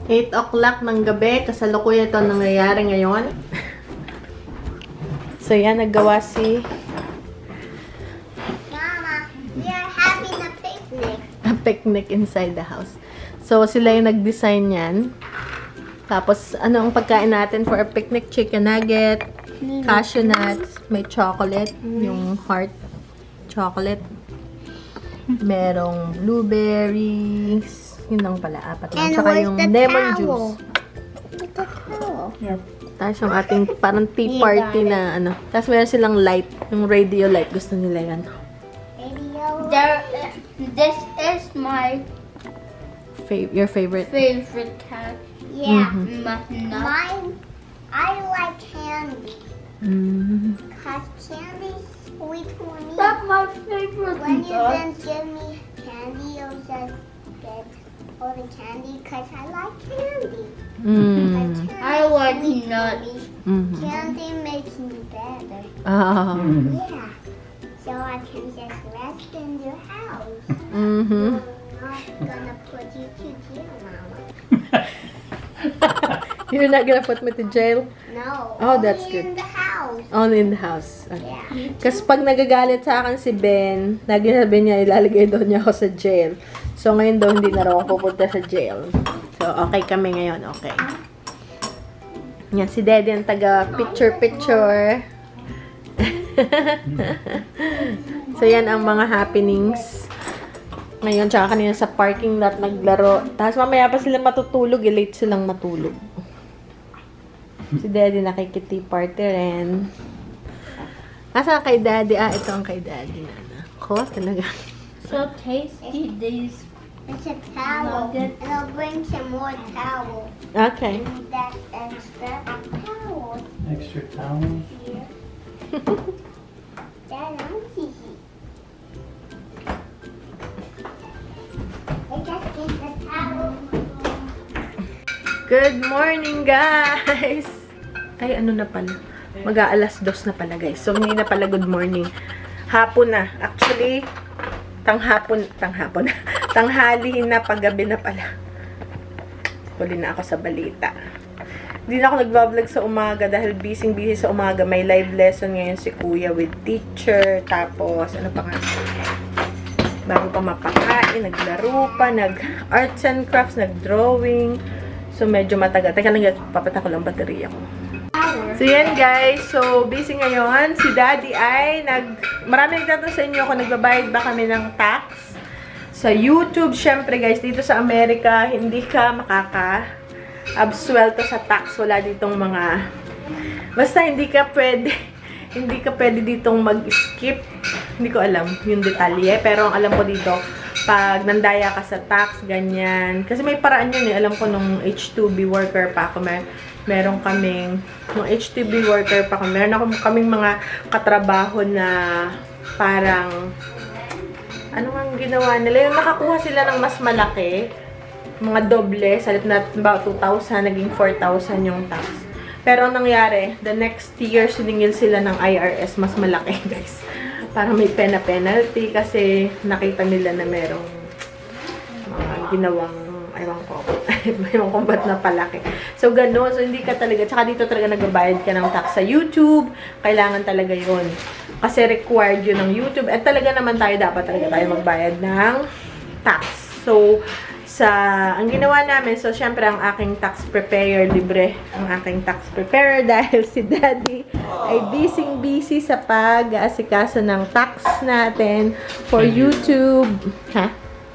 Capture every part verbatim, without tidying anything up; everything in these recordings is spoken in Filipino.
eight o'clock ng gabi. Kasalukuyan ito nangyayari ngayon. So, yan. Naggawa si... Mama, we are having a picnic. A picnic inside the house. So, sila yung nag-design yan. Tapos, ano ang pagkain natin for a picnic? Chicken nugget, cashew nuts, may chocolate, yung heart chocolate. Merong blueberries. Yun lang pala, apat lang. Tsaka yung lemon juice. Where's the towel? Yep. Tapos yung ating parang tea party na ano. Tapos meron silang light. Yung radio light. Gusto nila yan. Radio. There, this is my Fav your favorite? favorite cat. Yeah. Mhm. Mine, I like candy. Mm. Cause candy's sweet for me. That's my favorite. When you dog. then give me candy, you'll just get all the candy because I like candy. Mm. I like nuts. Mm-hmm. Candy makes me better. Ah. Yeah. So I can just rest in your house. Mm-hmm. I'm not gonna put you to jail, Mama. You're not gonna put me to jail? No. Oh, that's only good. in the house. Only in the house. Okay. Yeah. Kasi pag nagagalit sa akin si Ben, lagi sabi niya, ilalagay daw niya ako sa jail. So, ngayon daw, hindi na raw ako pupunta sa jail. So, okay kami ngayon. Okay. Yan, si Daddy ang taga picture-picture. So, yan ang mga happenings. Ngayon, tsaka kanina sa parking lot naglaro. Tapos mamaya pa sila matutulog. Eh, late silang matulog. Si Daddy nakikiti party rin. Asa kay Daddy? Ah, ito ang kay Daddy. Ko, talaga. So tasty, these. It's a towel. Nugget. And I'll bring some more towel. Okay. And that's extra towel. Extra towel. Here. Dad, I'm easy. I just get the towel. Good morning, guys! Ay, ano na pala? Mag-aalas dos na pala, guys. So, hindi na pala good morning. Hapon na. Actually, tanghapon, tanghapon, tanghalihin na, paggabi na pala. Huli na ako sa balita. Hindi na ako nag-vlog sa umaga dahil busy-busy sa umaga. May live lesson ngayon si Kuya with teacher. Tapos, ano pa nga? Bago pa mapakain, naglaro pa, nag-arts and crafts, nag-drawing. So, medyo matagal. Teka lang, papata ko lang baterya ko. So, yan guys. So, busy ngayon. Si Daddy ay nag... Marami nagtatanong sa inyo kung nagbabayad ba kami ng tax. Sa YouTube, syempre guys, dito sa Amerika, hindi ka makaka-absuelto sa tax. Wala ditong mga... Basta hindi ka pwede... Hindi ka pwede ditong mag-skip. Hindi ko alam yung detalye. Pero ang alam ko dito, pag nandaya ka sa tax, ganyan. Kasi may paraan yun eh. Alam ko nung H two B worker pa ako, may, meron kaming, nung H two B worker pa ako, meron ako kaming mga katrabaho na parang, ano nga ginawa nila? Yung nakakuha sila ng mas malaki, mga doble, sa halip na about two thousand, naging four thousand yung tax. Pero ang nangyari, the next year, siningil sila ng I R S, mas malaki, guys. Para may pena penalty kasi nakita nila na merong mga ginawang, aywan ko, aywan ko ba't na palaki. So, gano'n. So, hindi ka talaga, tsaka dito talaga nagbabayad ka ng tax sa YouTube. Kailangan talaga yun. Kasi required yun ng YouTube. At talaga naman tayo, dapat talaga tayo magbayad ng tax. So, sa, ang ginawa namin, so, syempre, ang aking tax preparer, libre ang aking tax preparer dahil si Daddy ay busy-busy sa pag-aasikaso ng tax natin for YouTube. Ha?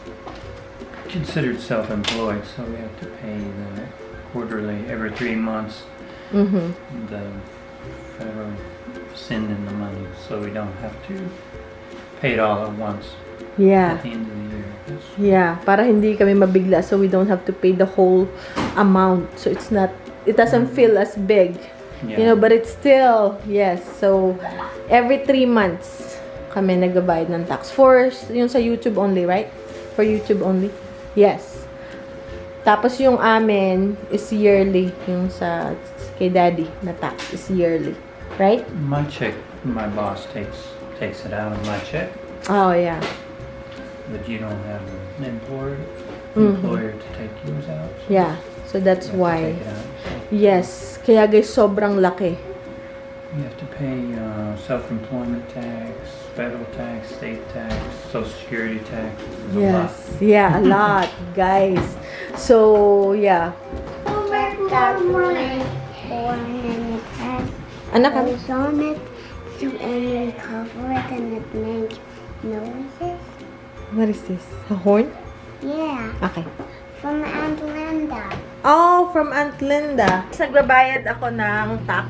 Considered self-employed, so we have to pay the quarterly every three months. Mm-hmm. The federal send in the money, so we don't have to pay it all at once. Yeah. At the end of the year. That's Yeah, para hindi kami mabigla, so we don't have to pay the whole amount. So it's not, it doesn't feel as big. Yeah. You know, but it's still, yes. So, every three months kami nagbabayad ng tax. For, yung sa YouTube only, right? For YouTube only? Yes. Tapos yung amin is yearly. Yung sa kay Daddy na tax is yearly. Right? my check. My boss takes takes it out of my check, Oh, yeah. but you don't have an employer Mhm. employer to take yours out. Yeah. So that's You have to why. take it out. So Yes. Kaya guys, sobrang laki. you have to pay uh, self-employment tax, federal tax, state tax, social security tax. There's a Yes. lot. Yeah, a lot, guys. So, yeah. Check that one. Four minutes has Anak, ano? goes on it. So and we cover it and it makes noises. What is this? A horn? Yeah. Okay. From Aunt Linda. Oh, from Aunt Linda. Nagbabayad ako ng tax.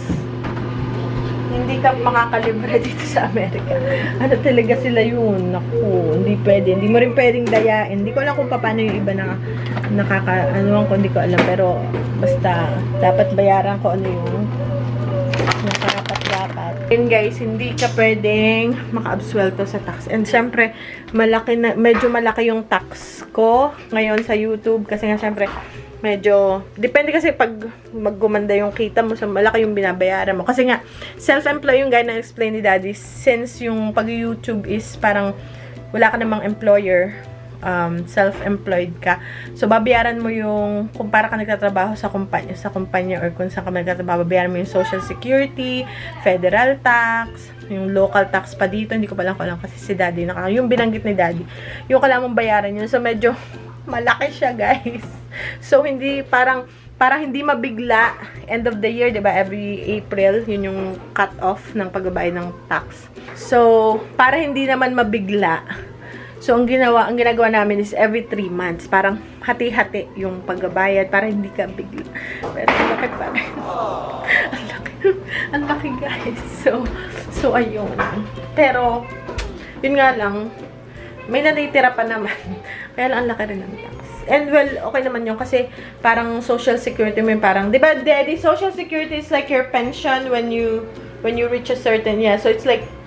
Hindi ka makakalibre dito sa Amerika. Ano talaga sila yun? Naku, hindi pwede. Hindi mo rin pwedeng dayain. Hindi ko alam kung paano yung iba na nakaka, ano ko, hindi ko alam. Pero, basta, dapat bayaran ko ano yung nakarapat-dapat. Yun guys, hindi ka pwedeng maka-absuelto sa tax. And syempre, malaki na, medyo malaki yung tax ko ngayon sa YouTube. Kasi nga syempre, medyo, depende kasi pag maggumanda yung kita mo, sa malaki yung binabayaran mo. Kasi nga, self-employed yung guy na explain ni Daddy, since yung pag-YouTube is parang wala ka namang employer, um, self-employed ka. So, babayaran mo yung, kung para ka nagtatrabaho sa kumpanya, sa kumpanya or kung saan ka nagtatrabaho, babayaran mo yung Social Security, Federal Tax, yung local tax pa dito. Hindi ko pa lang ko alam kasi si Daddy, naka, yung binanggit ni Daddy, yung kailangan mong bayaran yun. So, medyo malaki siya, guys. So, hindi, parang, para hindi mabigla, end of the year, diba, every April, yun yung cut-off ng pagbabayad ng tax. So, para hindi naman mabigla, so, ang ginawa, ang ginagawa namin is every three months, parang hati-hati yung pagbabayad, para hindi ka bigla. Pero, ang laki pa rin. Ang laki, ang laki, guys. So, so, ayun. Pero, yun nga lang, may natitira pa naman. Kaya lang, ang laki rin ng tax. And well, okay naman yun kasi parang social security mo yung parang, di ba, Daddy, social security is like your pension when you when you reach a certain, yeah, so it's like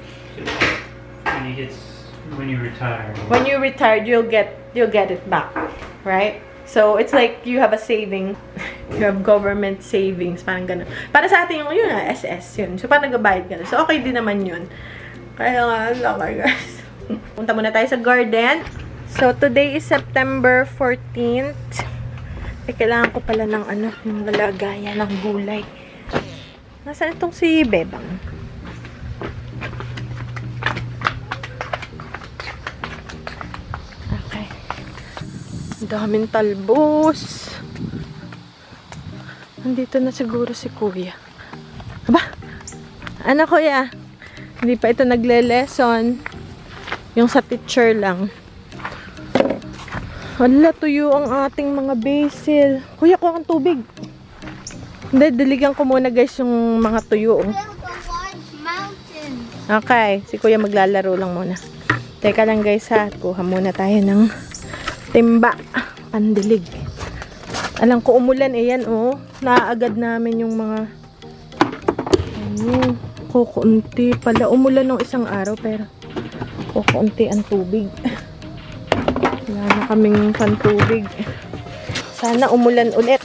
When you get, when you retire. when you retired, you'll get you'll get it back, right? So it's like you have a saving, you have government savings, parang ganun. Para sa atin yung yun, ah, S S yun. So parang nagbabayad ka na. So okay din naman yun. Kaya nga, laki, guys. Punta muna tayo sa garden. So, today is September fourteenth. Eh, kailangan ko pala ng ano, yung lalagayan ng gulay. Nasaan itong si Bebang? Okay. Ang daming talbos. Nandito na siguro si Kuya. Aba! Ano, Kuya? Hindi pa ito nagle-lesson. Yung sa teacher lang. Wala, tuyo ang ating mga basil. Kuya, kuha kang tubig. Hindi, diligan ko muna guys yung mga tuyo. There's a large mountain. Okay, si Kuya maglalaro lang muna. Teka lang guys ha, kuha muna tayo ng timba. Pandilig. Alam ko umulan eh yan oh. Naaagad namin yung mga ano, kukunti pala. Umulan ng isang araw pero kukunti ang tubig. Wala na kaming pantubig. Sana umulan ulit.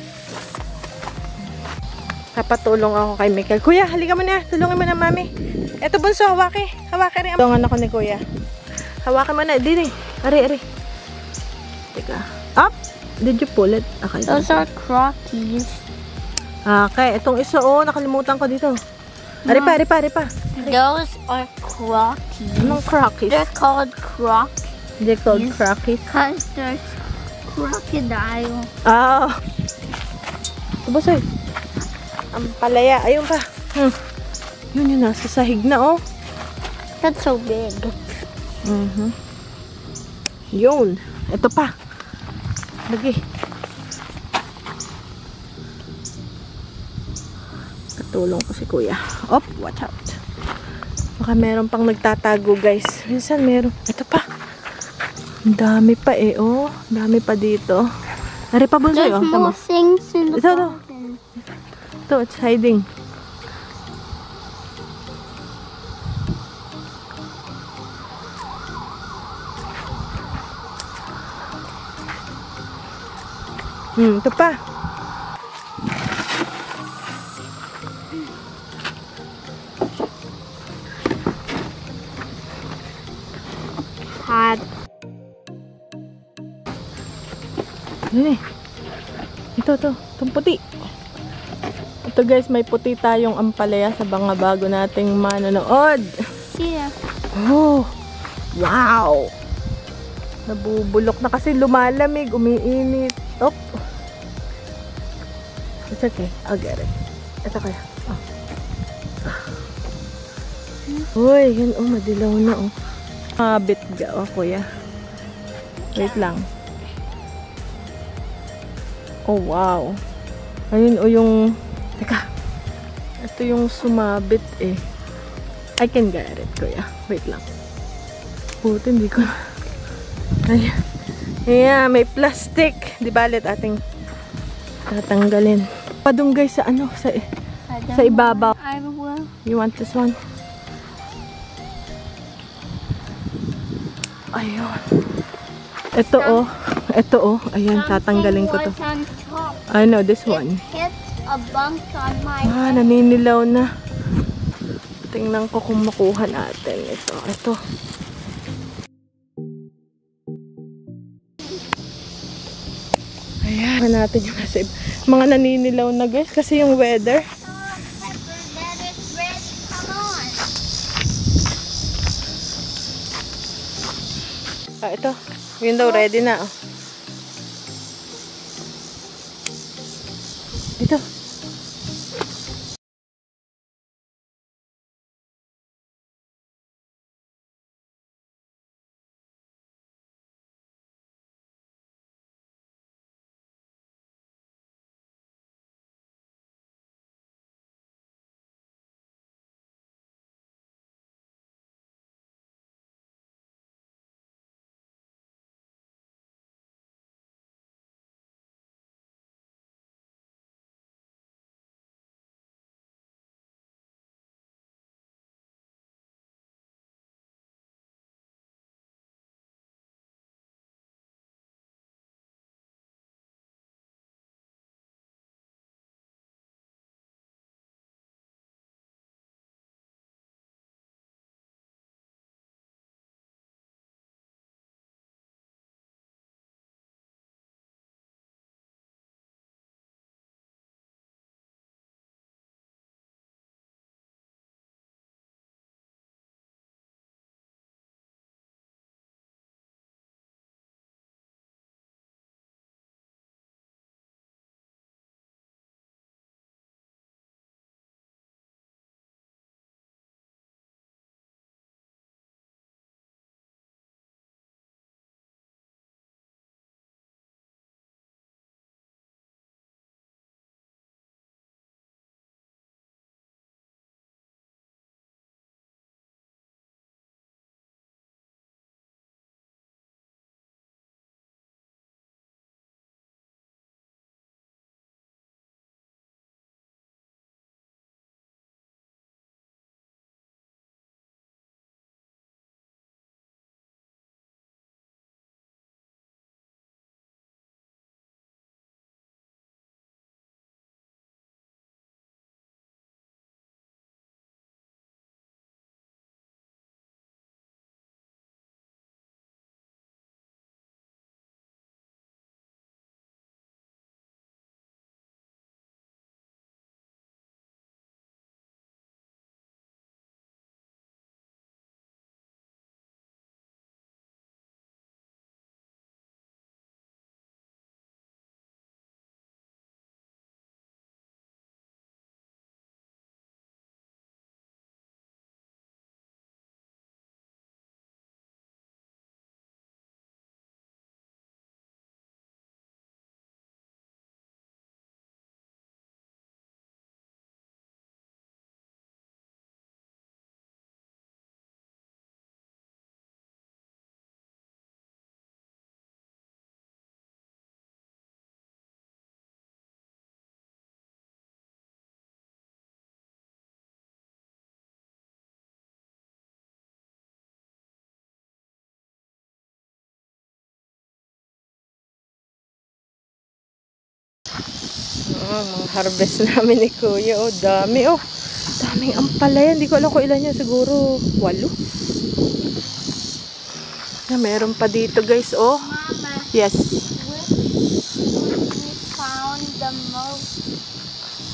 Kapatulong ako kay Michael. Kuya, halika mo na. Tulungan mo na, Mami. Eto, bunso, hawaki. Hawaki rin. Tulungan ako ni Kuya. Hawakan mo na. Dini. Ari, ari. Teka. Up. Did you pull it? Okay. Those are crockies. Okay. Itong isa, oh. Nakalimutan ko dito. Ari pa, ari pa, ari pa. Those are crockies. Anong crockies? They're called crockies They're called crockies. because there's crocodile. Ah. Tubosoy. Ang palaya. Ayun pa. Hmm. Yun yun. Nasa sahig na, oh. That's so big. Mhm. Yun. Ito pa. Lagi. Katulong ko si Kuya. Op, watch out. Baka meron pang nagtatago, guys. Minsan meron. Ito pa. Ang dami pa eh, oh. Dami pa dito. Ari pa, bunsoy, There's oh. Tama. more things in the Ito, ito. garden. Ito, it's hiding. Hmm, ito pa. Had Yun eh. Ito, ito. Itong puti. Ito guys, may puti tayong ampalaya sa mga bago nating manonood. Yeah. Oh, wow! Nabubulok na kasi lumalamig, umiinit. Oh. It's okay, I'll get it. Ito kaya. Oh. Uy, yun oh, madilaw na oh. Mabit ga oh, kuya. Wait lang. Oh, wow. Ayun oh yung... Teka. Ito yung sumabit eh. I can get it, kuya. Wait lang. Puti, hindi ko... Ayan. Ayan, may plastic. Di balit ating tatanggalin. Padung guys sa ano, sa, sa ibabaw. I will. You want this one? Ayun. Ito oh. Ito oh. Ayan, tatanggalin ko to. I know, this one. It hit a bump on my Ah, naninilaw na. Tingnan ko kung makuha natin. Ito, ito. Ayan, natin yung nasa mga naninilaw na guys kasi yung weather. Ah, ito. Yun daw, ready na. Oh. Ito. Oh, mga harvest namin ni Kuya. Oh, dami. Oh, daming ampalaya. Hindi ko alam kung ilan yan. Siguro, walo. Na, meron pa dito, guys. Oh, Mama, yes. we found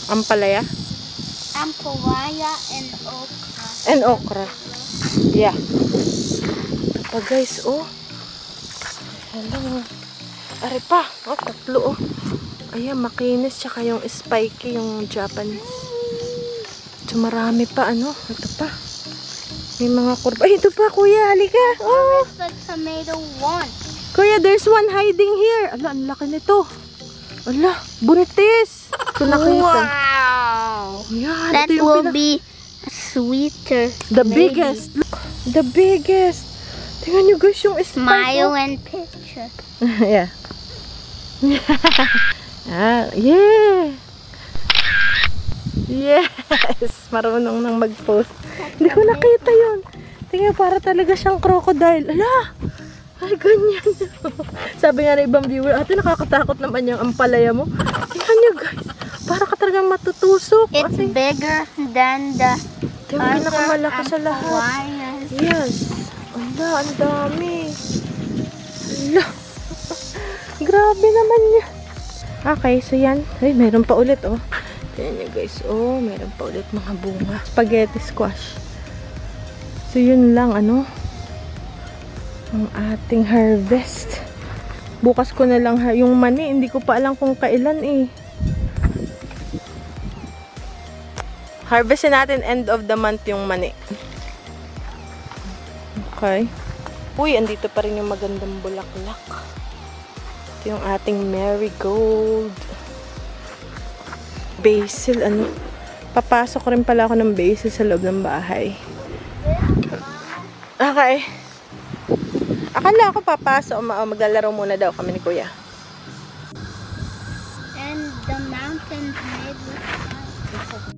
Ampalaya? Ampalaya and okra. And okra. Yeah. Ito pa guys, oh. Hello. Are pa. Oh, tatlo, oh. Ayan, makinis. Tsaka yung spiky, yung Japanese. So, marami pa, ano. Ito pa. May mga kurba. Ay, ito pa, kuya. Halika. Oh. Where's the tomato one? Kuya, there's one hiding here. Ala, ang laki nito. Ala, buntis. Ito nakita. Wow! Yan, That ito yung will pina- be sweeter. The maybe. biggest. Look, the biggest. Tingnan nyo guys yung spike. Smile oh. and picture. Yeah. Ah, yeah. Yes. Marunong nang mag-post. Hindi ko nakita yun. Tingnan, para talaga siyang crocodile. Ala! Ay, ganyan. Sabi nga na ibang viewer, ate, nakakatakot naman yung ampalaya mo. Tingnan nyo guys. Para ka talagang matutusok. It's Ate, bigger than the ito yung pinakamalaki sa lahat. Hawaiian. Yes. Ala, ang dami. Ala. Grabe naman yan. Okay, so yan. Ay, meron pa ulit, oh. Tignan nyo, guys. Oh, meron pa ulit mga bunga. Spaghetti squash. So, yun lang, ano. Ang ating harvest. Bukas ko na lang, yung mani, hindi ko pa alam kung kailan, eh. Harvestin natin end of the month yung mani. Okay. Uy, andito pa rin yung magandang bulaklak. Ito yung ating marigold. Basil, ano. Papasok rin pala ako ng basil sa loob ng bahay. Okay. Akala ako papasok. Maglalaro muna daw kami ni Kuya. And the mountains made with ice.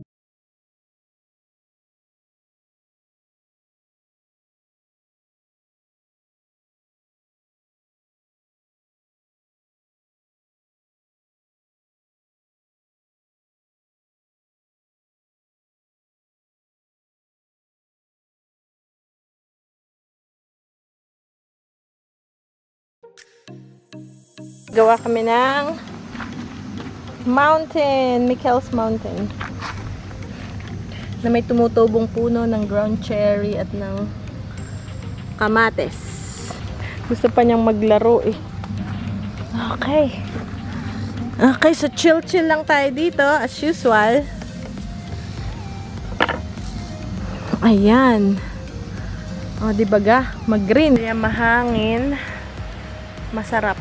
Gawa kami ng mountain, Michael's Mountain. Na may tumutubong puno ng ground cherry at ng kamates. Gusto pa niyang maglaro eh. Okay. Okay, so chill-chill lang tayo dito as usual. Ayan. O, di ba ga? Mag-green. Ayan, mahangin. Masarap.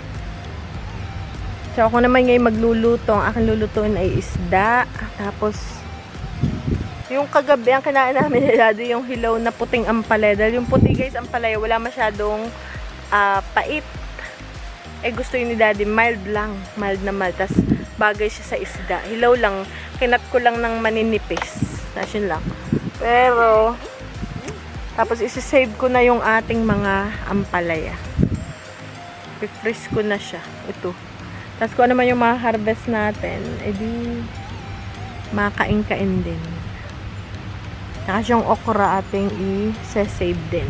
So, ako naman ngayon magluluto. Ang aking lulutuin ay isda. Tapos, yung kagabi, ang kinain namin ni Daddy, yung hilaw na puting ampalaya. Dahil yung puti, guys, ampalaya, wala masyadong uh, pait. Eh, gusto yun ni Daddy, mild lang. Mild na mild. Tapos, bagay siya sa isda. Hilaw lang. Kinat ko lang ng maninipis. Tapos, yun lang. Pero, tapos, isi-save ko na yung ating mga ampalaya. I-freeze ko na siya. Ito. Tapos kung ano naman yung mga harvest natin, edi makain-kain din. Tapos yung okra ating i-save din.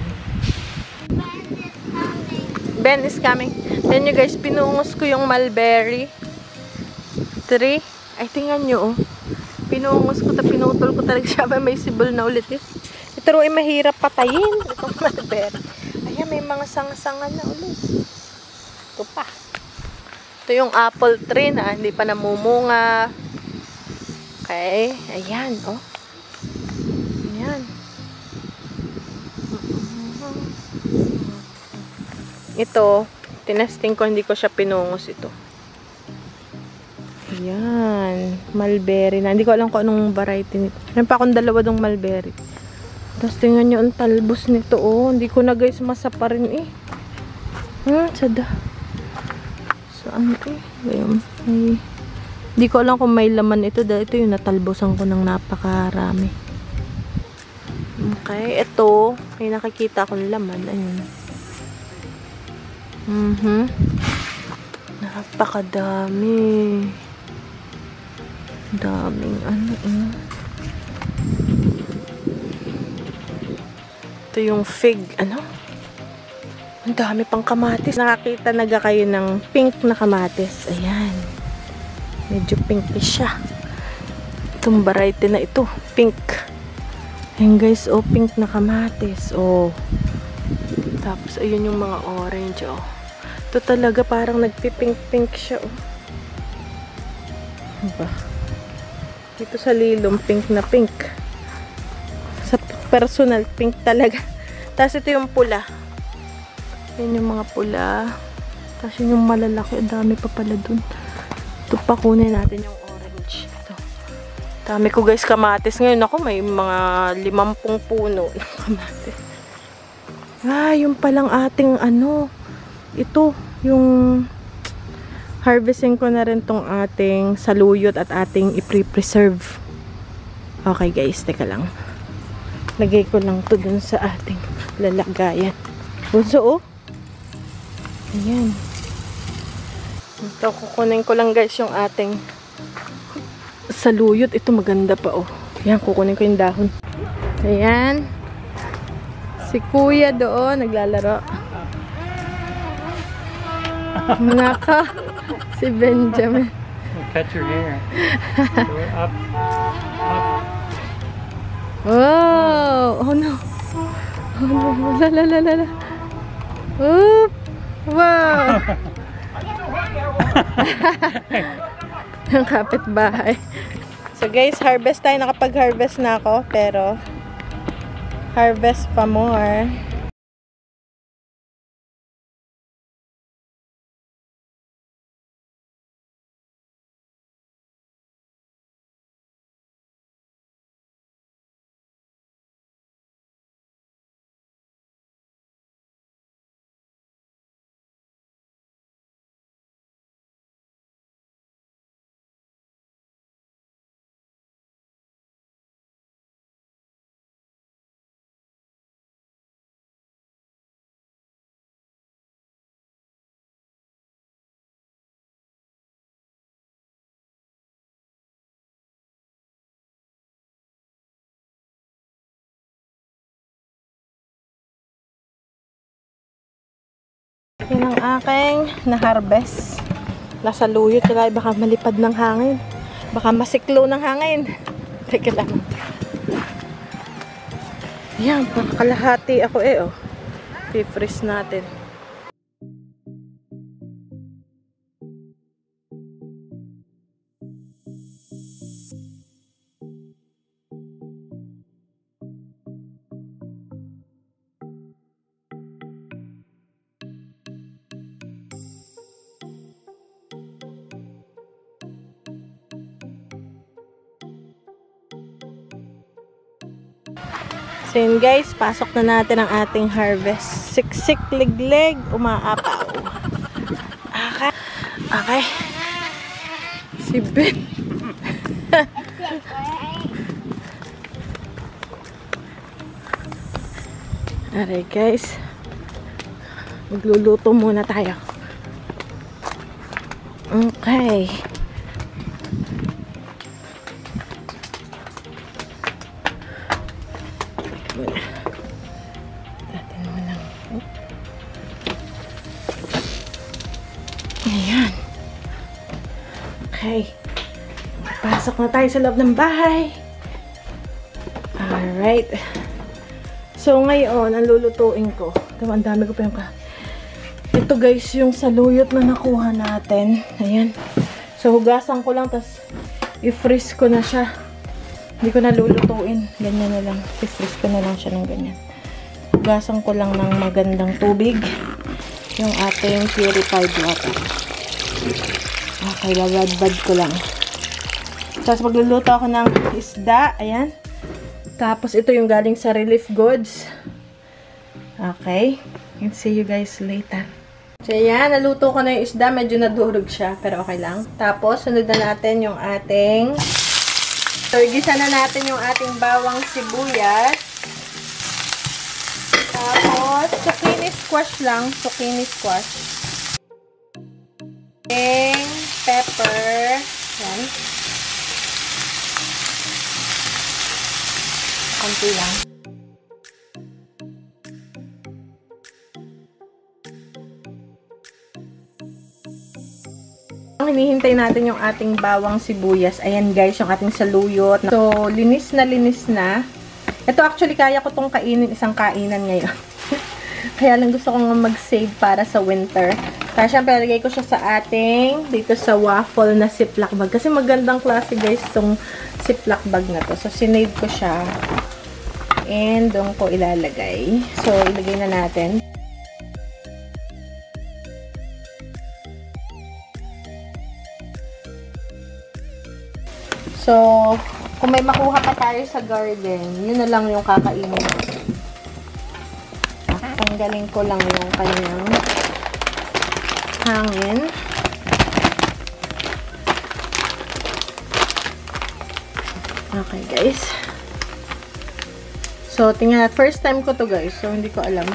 Ben is coming. Then you guys, pinungos ko yung mulberry. Three. Ay, tingnan nyo, oh. Pinungos ko, pinutol ko talaga siya. May sibol na ulit eh. Ito rin mahirap patayin. Itong mulberry. Ayan, may mga sang-sangan na ulit. Ito pa. Ito yung apple tree na hindi pa namumunga. Okay. Ayan, oh. Ayan. Ito, tinesting ko, hindi ko siya pinungos ito. Ayan. Mulberry na. Hindi ko alam kung anong variety nito. Meron pa akong dalawa dong mulberry. Tapos tingnan nyo ang talbos nito, oh. Hindi ko na guys masapa rin eh. Hmm, sada. Saan eh? Ayun. Ay, di ko alam kung may laman ito dahil ito yung natalbosan ko ng napakarami. Okay, ito may nakikita akong laman. Ayun. Mhm. Napakadami. Daming ano eh. Ito yung fig, ano? Ang dami pang kamatis. Nakakita naga kayo ng pink na kamatis. Ayan. Medyo pinkish siya. Itong variety na ito, pink. Ayan guys, oh, pink na kamatis. Oh. Tapos, ayun yung mga orange, oh. Ito talaga, parang nagpipink-pink siya, oh. Diba? Dito sa lilom, pink na pink. Sa personal, pink talaga. Tapos, ito yung pula. Yan yung mga pula. Tapos, yun yung malalaki. Ang dami pa pala dun. Ito pa, kunin natin yung orange. Ito. Dami ko guys kamatis. Ngayon ako may mga limampung puno ng kamatis. Ah, yung palang ating ano. Ito, yung harvesting ko na rin tong ating saluyot at ating i-preserve. Okay guys, teka lang. Lagay ko lang to dun sa ating lalagayan. Bunso oh. Ayan. Ito, kukunin ko lang guys yung ating saluyot. Ito maganda pa oh. Ayan, kukunin ko yung dahon. Ayan. Si kuya doon, naglalaro. Naka. Si Benjamin. Cut your hair. Go up. Up. Oh! Oh no. Oh no. La la la la la. Oop! Wow! Ang kapitbahay. So guys, harvest tayo. Nakapag-harvest na ako. Pero, harvest pa more. Yan ang aking na-harvest. Nasa luyot. Kaya baka malipad ng hangin. Baka masiklo ng hangin. Teka lang. Yan. Kalahati ako eh oh. I-freeze natin. So yun guys, pasok na natin ang ating harvest. Siksik, liglig, umaapaw. Okay. Okay. Si Ben. Alright guys. Magluluto muna tayo. Okay. Ayan. Okay. Pasok na tayo sa loob ng bahay. Alright. So, ngayon, ang lulutuin ko. Ito, ang dami ko pa yung ka. Ito guys, yung saluyot na nakuha natin. Ayan. So, hugasan ko lang, tapos i-freeze ko na siya. Hindi ko na lulutuin. Ganyan na lang. I-freeze ko na lang siya ng ganyan. Hugasan ko lang ng magandang tubig. Yung ating purified water. Okay, babad-bad ko lang. Tapos magluluto ako ng isda. Ayan. Tapos ito yung galing sa Relief Goods. Okay. And see you guys later. So ayan, naluto ko na yung isda. Medyo nadurog siya, pero okay lang. Tapos sunod na natin yung ating... So, igisa na natin yung ating bawang sibuyas. Tapos, zucchini squash lang. Zucchini squash. And pepper. Yan. Konti lang. Ang hinihintay natin yung ating bawang sibuyas. Ayan guys, yung ating saluyot. So, linis na linis na. Ito actually, kaya ko tong kainin, isang kainan ngayon. Kaya lang gusto kong mag-save para sa winter. Kaya syempre, lagay ko siya sa ating, dito sa waffle na Ziploc bag. Kasi magandang klase guys, tong Ziploc bag na to. So, sinave ko siya. And, doon ko ilalagay. So, ilagay na natin. So, kung may makuha pa tayo sa garden, yun na lang yung kakainin. Tanggalin ko lang yung kanyang hangin. Okay, guys. So, tingnan natin. First time ko to, guys. So, hindi ko alam.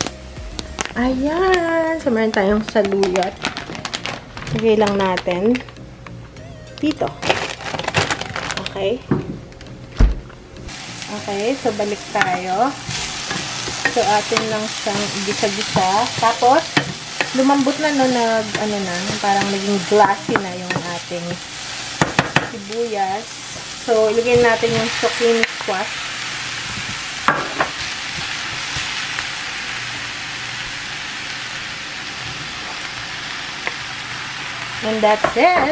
Ayan. So, meron tayong saluyot. Lagay lang natin dito. Okay. Okay, so balik tayo. So, atin lang siyang igisa-gisa. Tapos, lumambot na no, nag, ano na, parang naging glassy na yung ating sibuyas. So, ilagay natin yung zucchini squash. And that's it.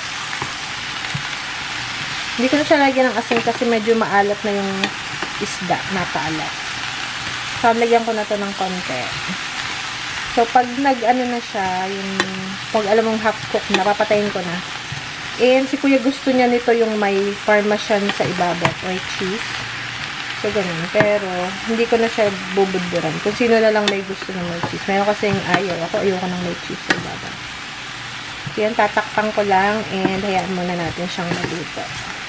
Hindi ko na siya lagyan ng asin kasi medyo maalat na yung isda. Napaalat. So, lagyan ko na to ng konti. So, pag nag-ano na siya, yung, pag alam mong half cook na, papatayin ko na. And si kuya gusto niya nito yung may parmesan sa ibabaw or cheese. So, ganun. Pero, hindi ko na siya bubudburan. Kung sino na lang may gusto ng may cheese. Mayroon kasing ayaw. Ako, ayoko ng may cheese sa ibabaw. So, yan, tatakpan ko lang and hayaan muna natin siyang maluto.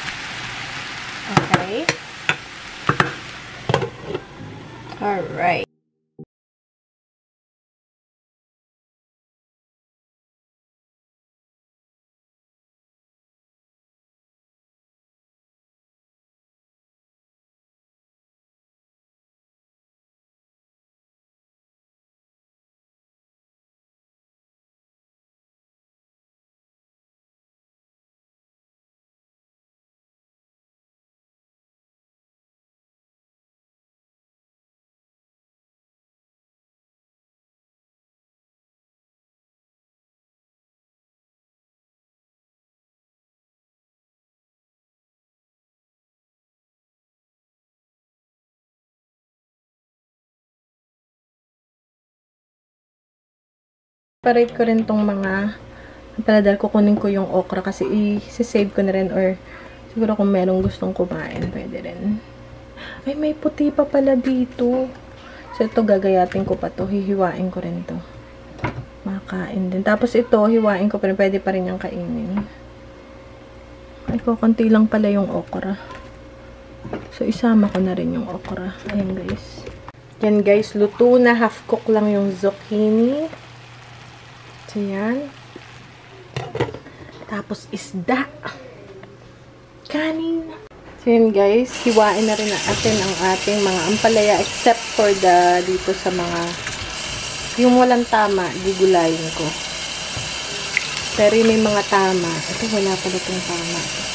Okay. Alright. Separate ko rin tong mga pala dahil kukunin ko yung okra kasi i-save ko na rin or siguro kung merong gustong kumain, pwede rin. Ay, may puti pa pala dito. So, ito gagayatin ko pa to. Hihiwain ko rin to. Makain din. Tapos ito, hiwain ko pa rin. Pwede pa rin yung kainin. Ay, kukunti lang pala yung okra. So, isama ko na rin yung okra. Ayan, guys. Yan, guys. Luto na. Half cook lang yung zucchini. So, yan. Tapos, isda. Kanin. So, yan guys. Hiwain na rin natin ang ating mga ampalaya except for the, dito sa mga, yung walang tama, gugulayin ko. Pero may mga tama. Ito, wala pala itong tama.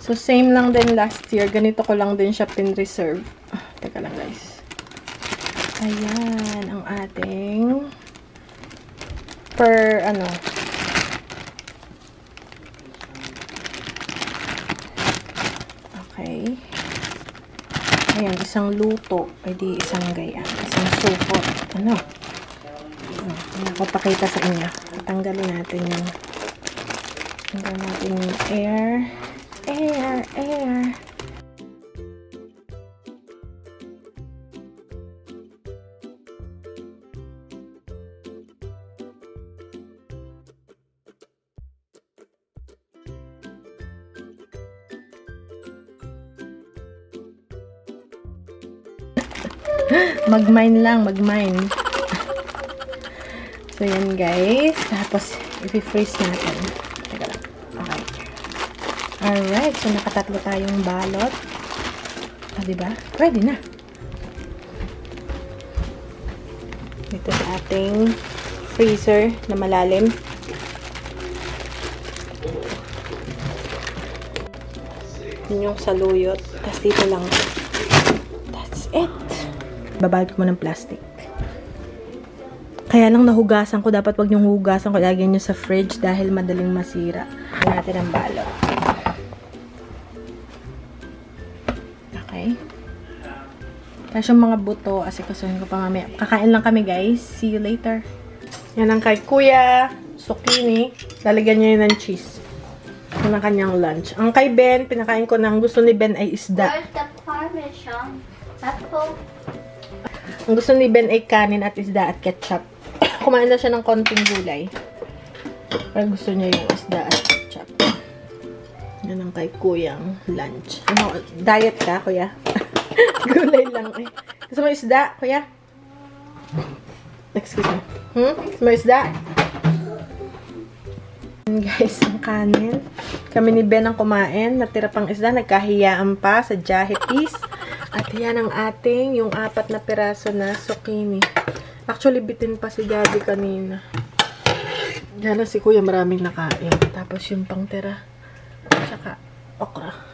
So, same lang din last year. Ganito ko lang din siya pin-reserve. Ah, teka lang, guys. Ayan, ang ating per, ano, okay. Ayan, isang luto. Ay di isang gaya. Isang supot. Ano? Ano ko pakita sa inyo. Tanggalin natin yung tanggalin natin yung air. Air, air. Mag-mine lang, mag-mine. So, yan guys. Tapos, i-freeze natin. Teka lang. Okay. Alright. So, nakatatlo tayong balot. Ah, diba? Ready na. Dito sa ating freezer na malalim. Yun yung saluyot. Tapos dito lang. That's it. Babalot ko mo ng plastic. Kaya lang nahugasan ko. Dapat wag yung hugasan ko. Lagyan nyo sa fridge dahil madaling masira. Lagyan natin ang balot. Okay. Tapos yung mga buto, asikasuhin ko pa mamaya. Kakain lang kami guys. See you later. Yan ang kay Kuya Zucchini. Lalagyan nyo yun ng cheese. Yan ang kanyang lunch. Ang kay Ben, pinakain ko ng gusto ni Ben ay isda. Where's the Parmesan? Apple. Ang gusto ni Ben ay kanin at isda at ketchup. Kumain na siya ng konting gulay. Pero gusto niya yung isda at ketchup. Yan ang kay Kuyang lunch. Ano, diet ka, Kuya? Gulay lang eh. Gusto mo isda, Kuya? Excuse me. Hmm? Gusto mo isda? Yan guys, ang kanin. Kami ni Ben ang kumain. Natira pang isda. Nagkahiyaan pa sa jahe piece. At yan ang ating, yung apat na piraso na zucchini. Actually, bitin pa si Daddy kanina. Yan lang si Kuya, maraming nakain. Tapos yung pangtira. Tsaka okra.